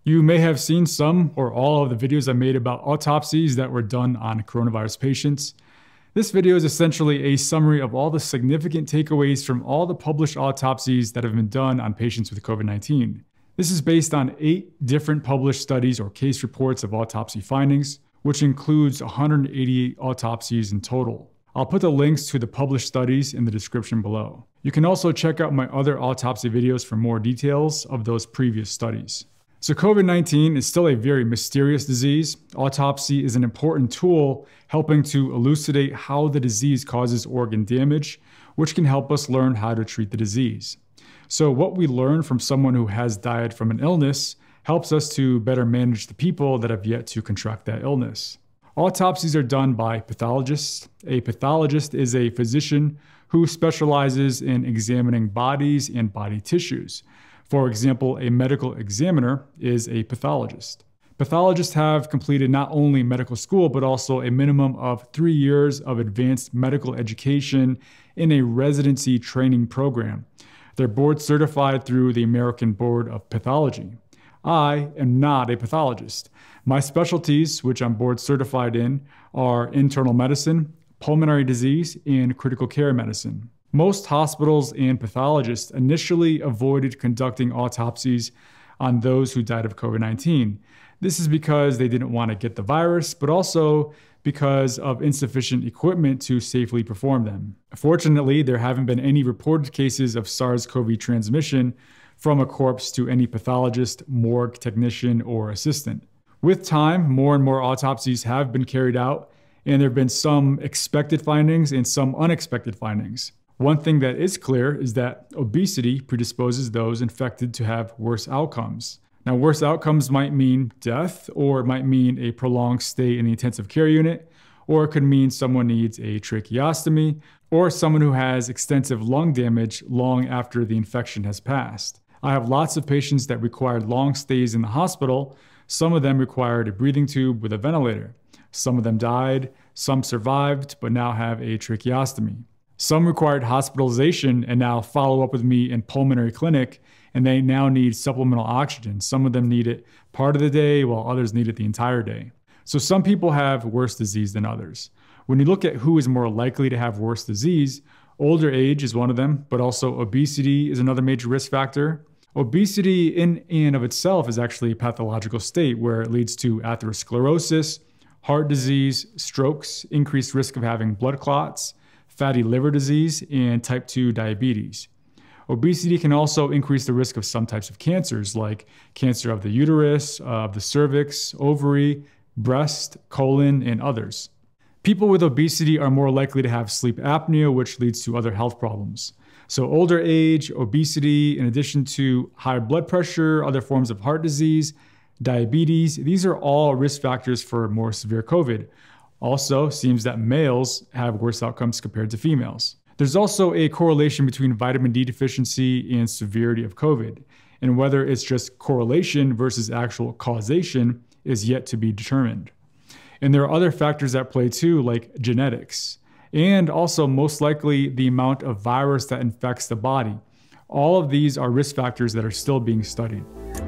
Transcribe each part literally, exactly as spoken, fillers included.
You may have seen some or all of the videos I made about autopsies that were done on coronavirus patients. This video is essentially a summary of all the significant takeaways from all the published autopsies that have been done on patients with COVID nineteen. This is based on eight different published studies or case reports of autopsy findings, which includes one hundred eighty-eight autopsies in total. I'll put the links to the published studies in the description below. You can also check out my other autopsy videos for more details of those previous studies. So COVID nineteen is still a very mysterious disease. Autopsy is an important tool helping to elucidate how the disease causes organ damage, which can help us learn how to treat the disease. So what we learn from someone who has died from an illness helps us to better manage the people that have yet to contract that illness. Autopsies are done by pathologists. A pathologist is a physician who specializes in examining bodies and body tissues. For example, a medical examiner is a pathologist. Pathologists have completed not only medical school, but also a minimum of three years of advanced medical education in a residency training program. They're board certified through the American Board of Pathology. I am not a pathologist. My specialties, which I'm board certified in, are internal medicine, pulmonary disease, and critical care medicine. Most hospitals and pathologists initially avoided conducting autopsies on those who died of COVID nineteen. This is because they didn't want to get the virus, but also because of insufficient equipment to safely perform them. Fortunately, there haven't been any reported cases of SARS CoV two transmission from a corpse to any pathologist, morgue technician, or assistant. With time, more and more autopsies have been carried out, and there have been some expected findings and some unexpected findings. One thing that is clear is that obesity predisposes those infected to have worse outcomes. Now, worse outcomes might mean death, or it might mean a prolonged stay in the intensive care unit, or it could mean someone needs a tracheostomy, or someone who has extensive lung damage long after the infection has passed. I have lots of patients that required long stays in the hospital. Some of them required a breathing tube with a ventilator. Some of them died, some survived, but now have a tracheostomy. Some required hospitalization and now follow up with me in pulmonary clinic, and they now need supplemental oxygen. Some of them need it part of the day, while others need it the entire day. So some people have worse disease than others. When you look at who is more likely to have worse disease, older age is one of them, but also obesity is another major risk factor. Obesity in and of itself is actually a pathological state where it leads to atherosclerosis, heart disease, strokes, increased risk of having blood clots, fatty liver disease, and type two diabetes. Obesity can also increase the risk of some types of cancers like cancer of the uterus, of the cervix, ovary, breast, colon, and others. People with obesity are more likely to have sleep apnea, which leads to other health problems. So older age, obesity, in addition to high blood pressure, other forms of heart disease, diabetes, these are all risk factors for more severe COVID. Also, seems that males have worse outcomes compared to females. There's also a correlation between vitamin D deficiency and severity of COVID, and whether it's just correlation versus actual causation is yet to be determined. And there are other factors at play too, like genetics, and also most likely the amount of virus that infects the body. All of these are risk factors that are still being studied.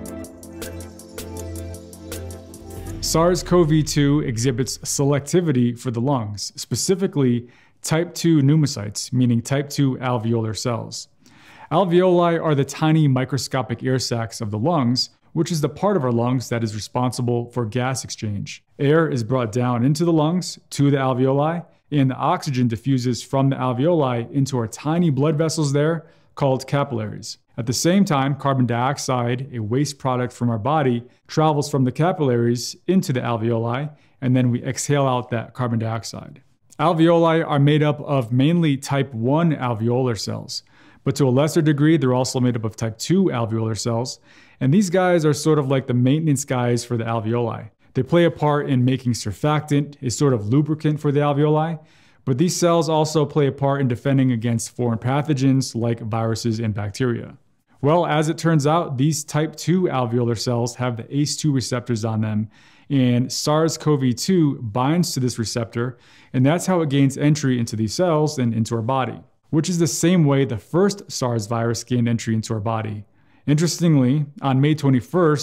SARS CoV two exhibits selectivity for the lungs, specifically type two pneumocytes, meaning type two alveolar cells. Alveoli are the tiny microscopic air sacs of the lungs, which is the part of our lungs that is responsible for gas exchange. Air is brought down into the lungs to the alveoli, and the oxygen diffuses from the alveoli into our tiny blood vessels there called capillaries. At the same time, carbon dioxide, a waste product from our body, travels from the capillaries into the alveoli, and then we exhale out that carbon dioxide. Alveoli are made up of mainly type one alveolar cells, but to a lesser degree, they're also made up of type two alveolar cells, and these guys are sort of like the maintenance guys for the alveoli. They play a part in making surfactant, a sort of lubricant for the alveoli, but these cells also play a part in defending against foreign pathogens like viruses and bacteria. Well, as it turns out, these type two alveolar cells have the A C E two receptors on them, and SARS CoV two binds to this receptor, and that's how it gains entry into these cells and into our body, which is the same way the first SARS virus gained entry into our body. Interestingly, on May twenty-first,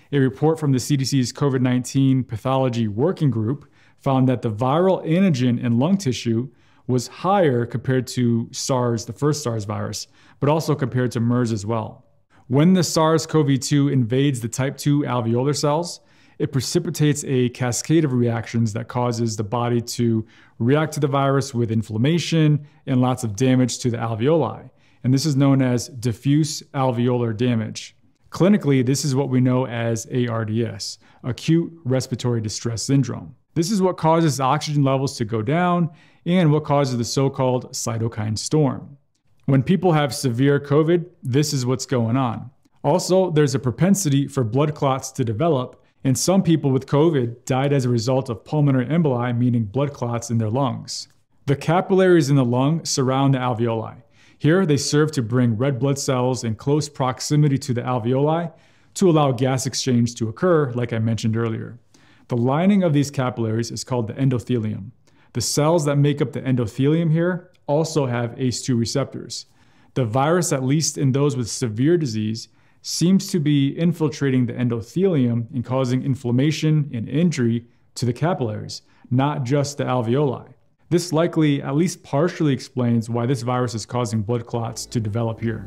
a report from the C D C's COVID nineteen Pathology Working Group found that the viral antigen in lung tissue was higher compared to SARS, the first SARS virus, but also compared to MERS as well. When the SARS C o V two invades the type two alveolar cells, it precipitates a cascade of reactions that causes the body to react to the virus with inflammation and lots of damage to the alveoli. And this is known as diffuse alveolar damage. Clinically, this is what we know as A R D S, acute respiratory distress syndrome. This is what causes oxygen levels to go down and what causes the so-called cytokine storm. When people have severe COVID, this is what's going on. Also, there's a propensity for blood clots to develop, and some people with COVID died as a result of pulmonary emboli, meaning blood clots in their lungs. The capillaries in the lung surround the alveoli. Here, they serve to bring red blood cells in close proximity to the alveoli to allow gas exchange to occur, like I mentioned earlier. The lining of these capillaries is called the endothelium. The cells that make up the endothelium here also have A C E two receptors. The virus, at least in those with severe disease, seems to be infiltrating the endothelium and causing inflammation and injury to the capillaries, not just the alveoli. This likely at least partially explains why this virus is causing blood clots to develop here.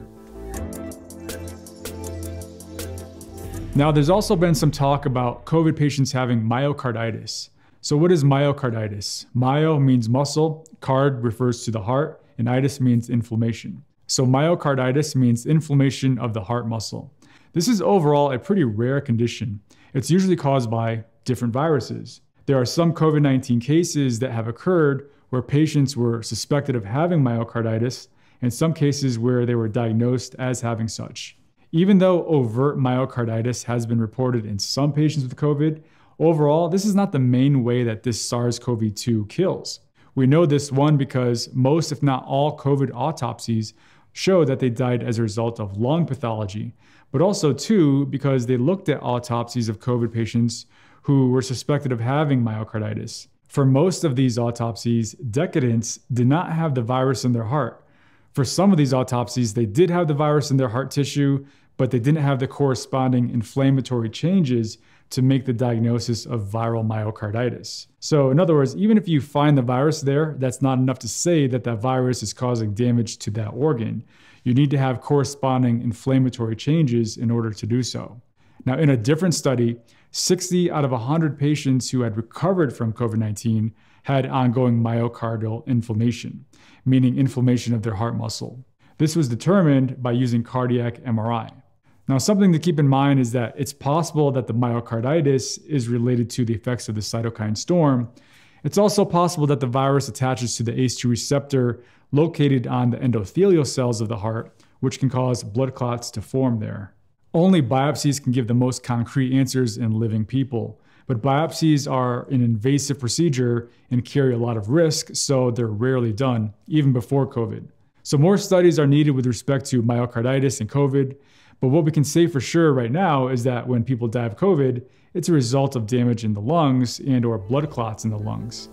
Now, there's also been some talk about COVID patients having myocarditis. So what is myocarditis? Myo means muscle, card refers to the heart, and itis means inflammation. So myocarditis means inflammation of the heart muscle. This is overall a pretty rare condition. It's usually caused by different viruses. There are some COVID nineteen cases that have occurred where patients were suspected of having myocarditis, and some cases where they were diagnosed as having such. Even though overt myocarditis has been reported in some patients with COVID, overall, this is not the main way that this SARS C o V two kills. We know this, one, because most, if not all, COVID autopsies show that they died as a result of lung pathology, but also, two, because they looked at autopsies of COVID patients who were suspected of having myocarditis. For most of these autopsies, decedents did not have the virus in their heart. For some of these autopsies, they did have the virus in their heart tissue, but they didn't have the corresponding inflammatory changes to make the diagnosis of viral myocarditis. So in other words, even if you find the virus there, that's not enough to say that that virus is causing damage to that organ. You need to have corresponding inflammatory changes in order to do so. Now, in a different study, sixty out of one hundred patients who had recovered from COVID nineteen had ongoing myocardial inflammation, meaning inflammation of their heart muscle. This was determined by using cardiac M R I. Now, something to keep in mind is that it's possible that the myocarditis is related to the effects of the cytokine storm. It's also possible that the virus attaches to the A C E two receptor located on the endothelial cells of the heart, which can cause blood clots to form there. Only biopsies can give the most concrete answers in living people, but biopsies are an invasive procedure and carry a lot of risk, so they're rarely done, even before COVID. So more studies are needed with respect to myocarditis and COVID, but what we can say for sure right now is that when people die of COVID, it's a result of damage in the lungs and or blood clots in the lungs.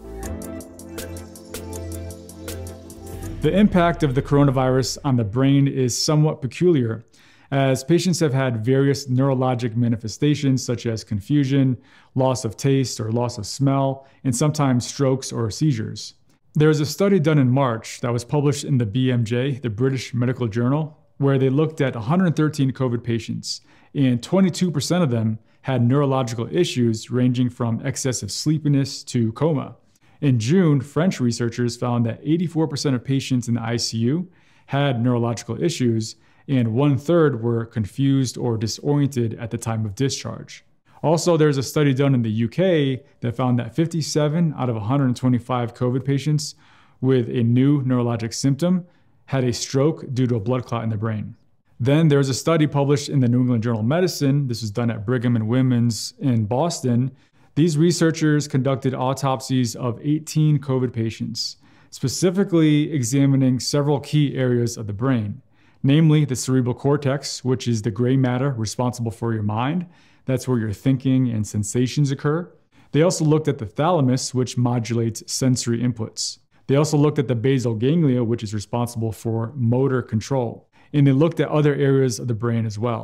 The impact of the coronavirus on the brain is somewhat peculiar, as patients have had various neurologic manifestations such as confusion, loss of taste or loss of smell, and sometimes strokes or seizures. There was a study done in March that was published in the B M J, the British Medical Journal, where they looked at one hundred thirteen COVID patients, and twenty-two percent of them had neurological issues ranging from excessive sleepiness to coma. In June, French researchers found that eighty-four percent of patients in the I C U had neurological issues, and one-third were confused or disoriented at the time of discharge. Also, there's a study done in the U K that found that fifty-seven out of one hundred twenty-five COVID patients with a new neurologic symptom had a stroke due to a blood clot in the brain. Then there's a study published in the New England Journal of Medicine. This was done at Brigham and Women's in Boston. These researchers conducted autopsies of eighteen COVID patients, specifically examining several key areas of the brain, namely the cerebral cortex, which is the gray matter responsible for your mind. That's where your thinking and sensations occur. They also looked at the thalamus, which modulates sensory inputs. They also looked at the basal ganglia, which is responsible for motor control. And they looked at other areas of the brain as well.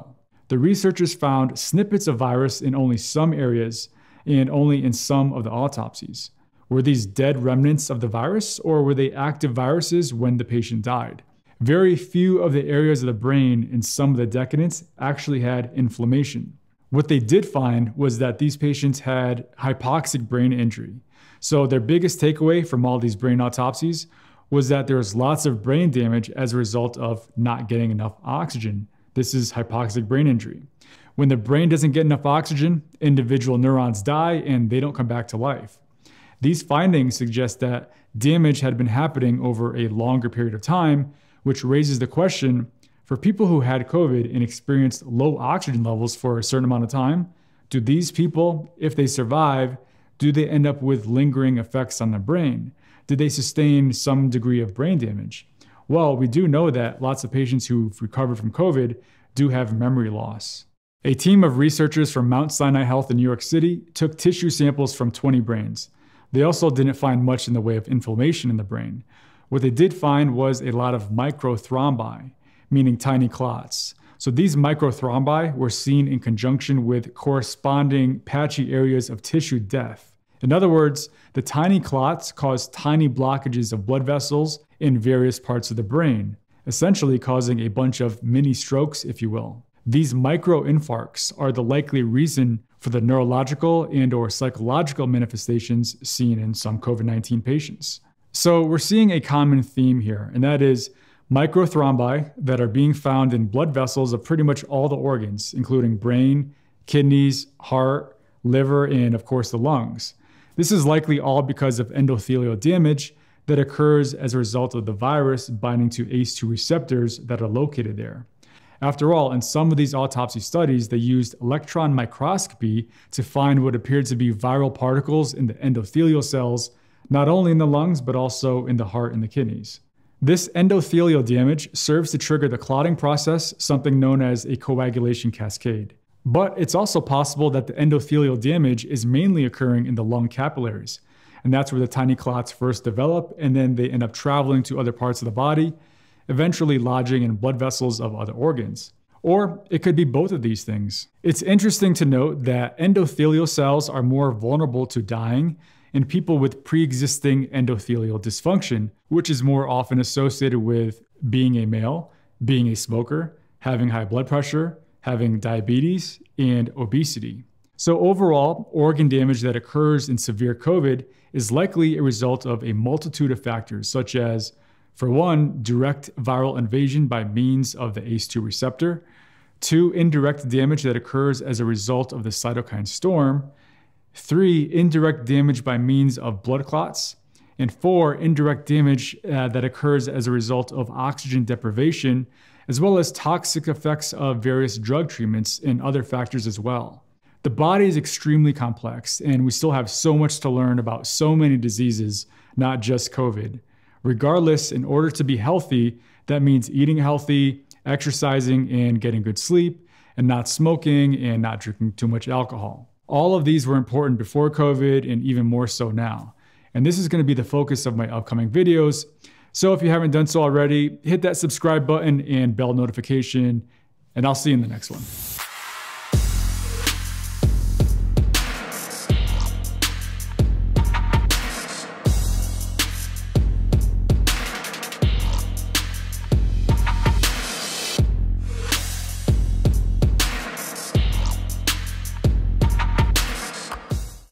The researchers found snippets of virus in only some areas and only in some of the autopsies. Were these dead remnants of the virus, or were they active viruses when the patient died? Very few of the areas of the brain in some of the decedents actually had inflammation. What they did find was that these patients had hypoxic brain injury. So their biggest takeaway from all these brain autopsies was that there was lots of brain damage as a result of not getting enough oxygen. This is hypoxic brain injury. When the brain doesn't get enough oxygen, individual neurons die and they don't come back to life. These findings suggest that damage had been happening over a longer period of time, which raises the question, for people who had COVID and experienced low oxygen levels for a certain amount of time, do these people, if they survive, do they end up with lingering effects on the brain? Did they sustain some degree of brain damage? Well, we do know that lots of patients who've recovered from COVID do have memory loss. A team of researchers from Mount Sinai Health in New York City took tissue samples from twenty brains. They also didn't find much in the way of inflammation in the brain. What they did find was a lot of microthrombi, meaning tiny clots. So these microthrombi were seen in conjunction with corresponding patchy areas of tissue death. In other words, the tiny clots cause tiny blockages of blood vessels in various parts of the brain, essentially causing a bunch of mini strokes, if you will. These microinfarcts are the likely reason for the neurological and or psychological manifestations seen in some COVID nineteen patients. So we're seeing a common theme here, and that is microthrombi that are being found in blood vessels of pretty much all the organs, including brain, kidneys, heart, liver, and of course the lungs. This is likely all because of endothelial damage that occurs as a result of the virus binding to A C E two receptors that are located there. After all, in some of these autopsy studies, they used electron microscopy to find what appeared to be viral particles in the endothelial cells, not only in the lungs, but also in the heart and the kidneys. This endothelial damage serves to trigger the clotting process, something known as a coagulation cascade. But it's also possible that the endothelial damage is mainly occurring in the lung capillaries, and that's where the tiny clots first develop, and then they end up traveling to other parts of the body, eventually lodging in blood vessels of other organs. Or it could be both of these things. It's interesting to note that endothelial cells are more vulnerable to dying in people with pre-existing endothelial dysfunction, which is more often associated with being a male, being a smoker, having high blood pressure, having diabetes, and obesity. So overall, organ damage that occurs in severe COVID is likely a result of a multitude of factors, such as, for one, direct viral invasion by means of the A C E two receptor, two, indirect damage that occurs as a result of the cytokine storm, three, indirect damage by means of blood clots, and four, indirect damage uh, that occurs as a result of oxygen deprivation, as well as toxic effects of various drug treatments and other factors as well. The body is extremely complex, and we still have so much to learn about so many diseases, not just COVID. Regardless, in order to be healthy, that means eating healthy, exercising, and getting good sleep, and not smoking and not drinking too much alcohol. All of these were important before COVID and even more so now. And this is going to be the focus of my upcoming videos. So if you haven't done so already, hit that subscribe button and bell notification, and I'll see you in the next one.